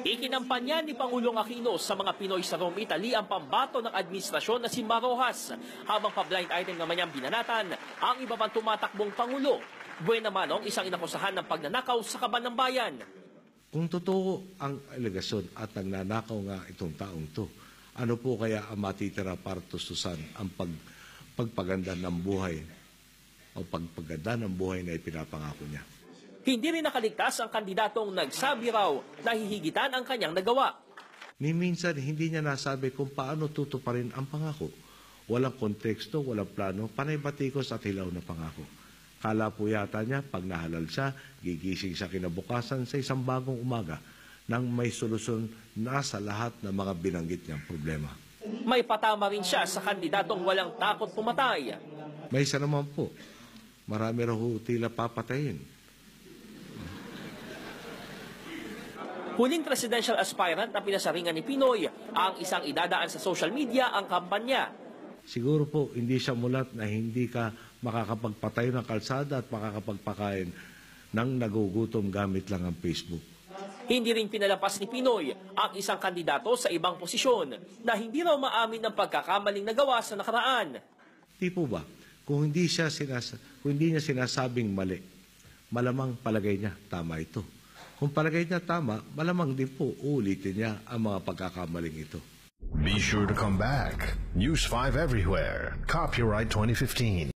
Ikinampanya ni Pangulong Aquino sa mga Pinoy sa Rome, Italy ang pambato ng administrasyon na si Marojas. Habang pa-blind item naman niyang binanatan ang iba pang tumatakbong Pangulo. Buena Manong, isang inakusahan ng pagnanakaw sa kaban ng bayan. Kung totoo ang alegasyon at nagnanakaw nga itong taong to, ano po kaya ang matitira para tustusan ang pagpaganda ng buhay o pagpaganda ng buhay na ipinapangako niya? Hindi rin nakaligtas ang kandidatong nagsabi raw na hihigitan ang kanyang nagawa. Ni minsan hindi niya nasabi kung paano tutuparin ang pangako. Walang konteksto, walang plano, panay batikos at hilaw na pangako. Kala po yata niya pag nahalal siya, gigising siya kinabukasan sa isang bagong umaga nang may solusyon na sa lahat ng mga binanggit niyang problema. May patama rin siya sa kandidatong walang takot pumatay. May isa naman po, marami raw tila papatayin. Huling presidential aspirant na pinasaringan ni Pinoy ang isang idadaan sa social media ang kampanya. Siguro po hindi siya mulat na hindi ka makakapagpatay ng kalsada at makakapagpakain ng nagugutom gamit lang ang Facebook. Hindi rin pinalapas ni Pinoy ang isang kandidato sa ibang posisyon na hindi raw maamin ng pagkakamaling nagawa sa nakaraan. Di po ba? Kung hindi niya sinasabing mali, malamang palagay niya tama ito. Kung palagay niya tama, malamang din po uulitin niya ang mga pagkakamaling ito. Be sure to come back. News 5 everywhere. Copyright 2015.